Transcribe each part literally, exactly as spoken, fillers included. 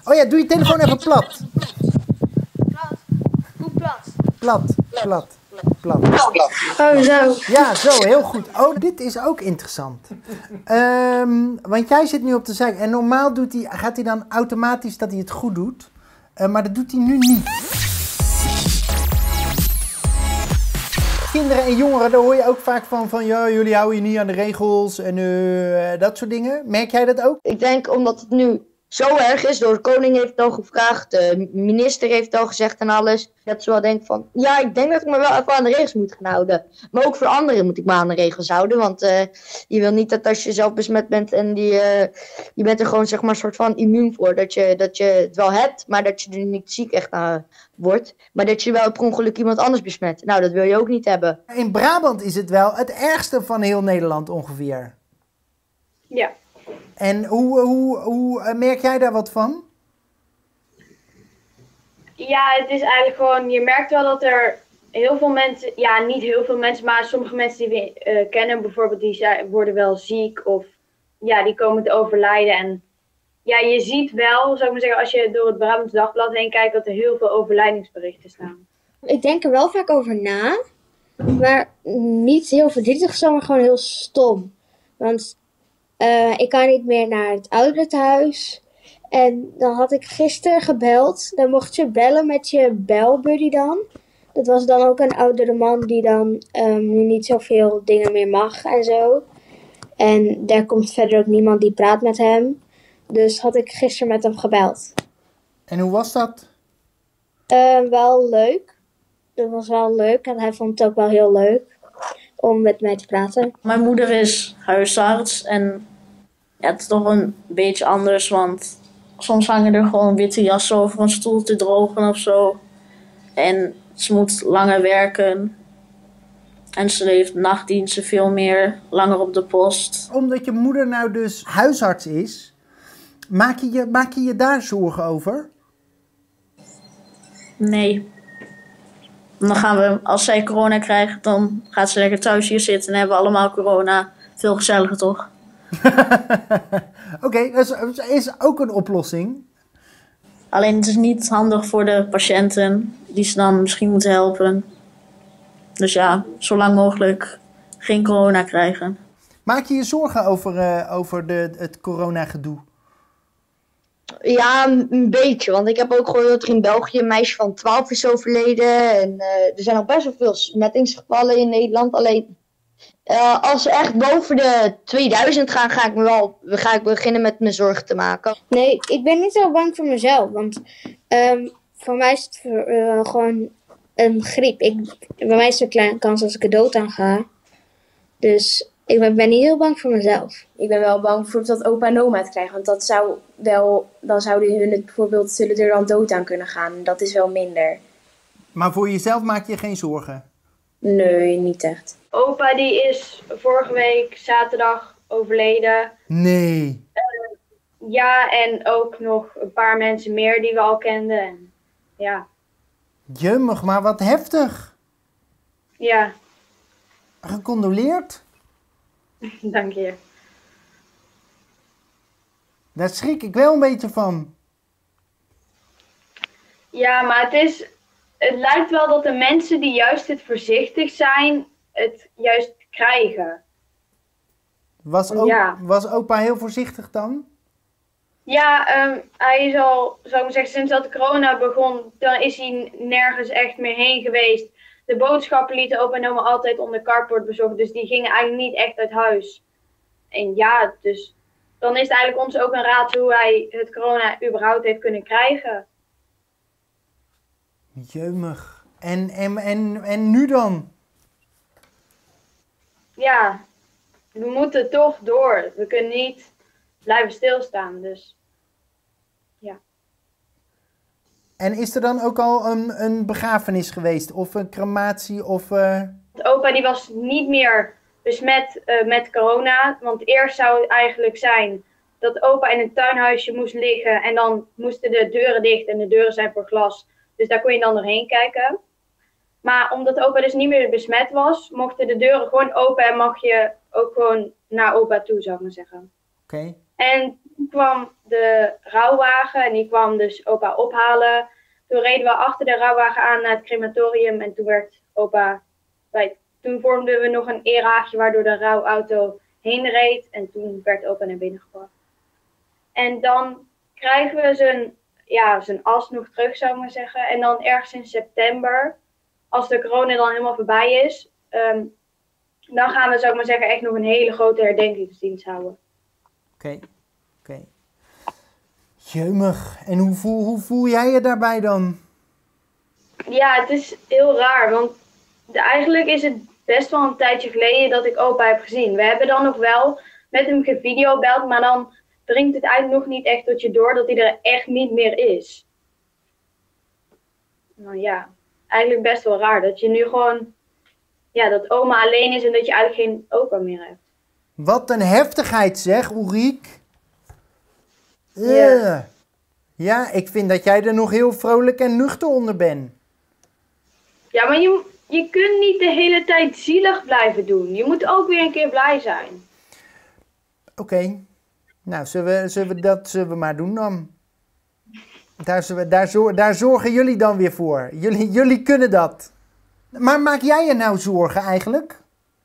Oh ja, doe je telefoon even plat. Plat. Hoe plat? Plat, plat, plat. Oh, zo. Ja, zo, heel goed. Oh, dit is ook interessant. Um, want jij zit nu op de zijkant. En normaal doet hij, gaat hij dan automatisch dat hij het goed doet. Uh, maar dat doet hij nu niet. Kinderen en jongeren, daar hoor je ook vaak van, van ja, jullie houden je niet aan de regels en uh, dat soort dingen. Merk jij dat ook? Ik denk omdat het nu zo erg is, door de koning heeft het al gevraagd, de minister heeft het al gezegd en alles. Dat ze wel denken van, ja, ik denk dat ik me wel even aan de regels moet gaan houden. Maar ook voor anderen moet ik me aan de regels houden, want uh, je wil niet dat als je zelf besmet bent en die, uh, je bent er gewoon zeg maar een soort van immuun voor, dat je, dat je het wel hebt, maar dat je er niet ziek echt aan wordt. Maar dat je wel per ongeluk iemand anders besmet. Nou, dat wil je ook niet hebben. In Brabant is het wel het ergste van heel Nederland ongeveer. Ja. En hoe, hoe, hoe merk jij daar wat van? Ja, het is eigenlijk gewoon, je merkt wel dat er heel veel mensen, ja niet heel veel mensen, maar sommige mensen die we uh, kennen bijvoorbeeld, die zijn, worden wel ziek of ja, die komen te overlijden. En ja, je ziet wel, zou ik maar zeggen, als je door het Brabants Dagblad heen kijkt, dat er heel veel overlijdingsberichten staan. Ik denk er wel vaak over na, maar niet heel verdrietig zo, maar gewoon heel stom. Want uh, ik kan niet meer naar het ouderentehuis. En dan had ik gisteren gebeld. Dan mocht je bellen met je belbuddy dan. Dat was dan ook een oudere man die dan um, nu niet zoveel dingen meer mag en zo. En daar komt verder ook niemand die praat met hem. Dus had ik gisteren met hem gebeld. En hoe was dat? Uh, wel leuk. Dat was wel leuk en hij vond het ook wel heel leuk om met mij te praten. Mijn moeder is huisarts en ja, het is toch een beetje anders, want soms hangen er gewoon witte jassen over een stoel te drogen of zo. En ze moet langer werken. En ze heeft nachtdiensten veel meer, langer op de post. Omdat je moeder nou dus huisarts is, maak je je, maak je, je daar zorgen over? Nee. Dan gaan we, als zij corona krijgt, dan gaat ze lekker thuis hier zitten en hebben we allemaal corona. Veel gezelliger toch? Oké, okay, dat is ook een oplossing. Alleen het is niet handig voor de patiënten die ze dan misschien moeten helpen. Dus ja, zo lang mogelijk geen corona krijgen. Maak je je zorgen over, uh, over de, het coronagedoe? Ja, een beetje. Want ik heb ook gehoord dat er in België een meisje van twaalf is overleden. En uh, er zijn nog best wel veel besmettingsgevallen in Nederland. Alleen uh, als ze echt boven de tweeduizend gaan, ga ik, me wel, ga ik beginnen met me zorgen te maken. Nee, ik ben niet zo bang voor mezelf. Want um, voor mij is het voor, uh, gewoon een griep. Ik, bij mij is er een kleine kans als ik er dood aan ga. Dus ik ben, ben niet heel bang voor mezelf. Ik ben wel bang voor dat opa en oma het krijgen. Want dat zou wel, dan zouden hun het bijvoorbeeld, zullen er dan dood aan kunnen gaan. Dat is wel minder. Maar voor jezelf maak je geen zorgen? Nee, niet echt. Opa die is vorige week zaterdag overleden. Nee. Uh, ja, en ook nog een paar mensen meer die we al kenden. En, ja. Jemmig, maar wat heftig. Ja. Gecondoleerd? Dank je. Daar schrik ik wel een beetje van. Ja, maar het is... Het lijkt wel dat de mensen die juist het voorzichtig zijn, het juist krijgen. Was, op, ja. was opa heel voorzichtig dan? Ja, um, hij is al, zou ik maar zeggen, sinds dat de corona begon, dan is hij nergens echt meer heen geweest. De boodschappen lieten opa en oma altijd onder carport bezorgd, dus die gingen eigenlijk niet echt uit huis. En ja, dus dan is het eigenlijk ons ook een raad hoe hij het corona überhaupt heeft kunnen krijgen. Jeumig. En, en, en, en nu dan? Ja, we moeten toch door. We kunnen niet blijven stilstaan, dus ja. En is er dan ook al een, een begrafenis geweest? Of een crematie? Of, uh... Opa die was niet meer besmet uh, met corona. Want eerst zou het eigenlijk zijn dat opa in een tuinhuisje moest liggen. En dan moesten de deuren dicht en de deuren zijn voor glas. Dus daar kon je dan doorheen kijken. Maar omdat opa dus niet meer besmet was, mochten de deuren gewoon open en mag je ook gewoon naar opa toe, zou ik maar zeggen. Oké. Okay. En toen kwam de rouwwagen en die kwam dus opa ophalen. Toen reden we achter de rouwwagen aan naar het crematorium en toen werd opa bij. Toen vormden we nog een erehaagje waardoor de rouwauto heen reed en toen werd opa naar binnen gebracht. En dan krijgen we zijn, ja, zijn as nog terug, zou ik maar zeggen. En dan ergens in september, als de corona dan helemaal voorbij is, um, dan gaan we, zou ik maar zeggen, echt nog een hele grote herdenkingsdienst houden. Oké, okay. oké. Okay. Jeumig. En hoe voel, hoe voel jij je daarbij dan? Ja, het is heel raar, want de, eigenlijk is het best wel een tijdje geleden dat ik opa heb gezien. We hebben dan nog wel met hem gevideobeld, maar dan dringt het eigenlijk nog niet echt tot je door dat hij er echt niet meer is. Nou ja, eigenlijk best wel raar dat je nu gewoon, ja, dat oma alleen is en dat je eigenlijk geen opa meer hebt. Wat een heftigheid zeg, Ulriek. Uh, Ja. ja, ik vind dat jij er nog heel vrolijk en nuchter onder bent. Ja, maar je, je kunt niet de hele tijd zielig blijven doen. Je moet ook weer een keer blij zijn. Oké. Okay. Nou, zullen we, zullen we dat zullen we maar doen dan? Daar, zullen we, daar, zor, daar zorgen jullie dan weer voor. Jullie, jullie kunnen dat. Maar maak jij je nou zorgen eigenlijk?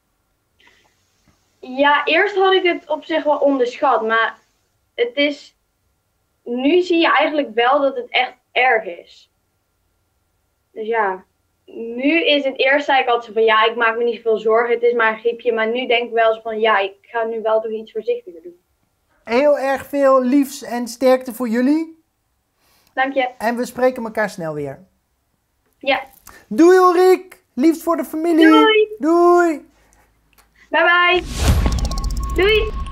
Ja, eerst had ik het op zich wel onderschat, maar het is... Nu zie je eigenlijk wel dat het echt erg is. Dus ja, nu is het eerst, zei ik altijd zo van ja, ik maak me niet zoveel zorgen, het is maar een griepje. Maar nu denk ik wel eens van ja, ik ga nu wel toch iets voorzichtiger doen. Heel erg veel liefs en sterkte voor jullie. Dank je. En we spreken elkaar snel weer. Ja. Doei Ulriek, liefst voor de familie. Doei. Doei. Bye bye. Doei.